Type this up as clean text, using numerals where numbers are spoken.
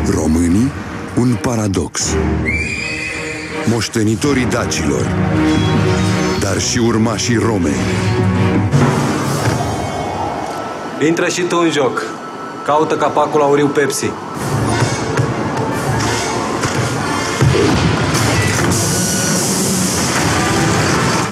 Românii, un paradox. Moștenitorii dacilor, dar și urmașii Romei. Intră și tu în joc. Caută capacul auriu Pepsi.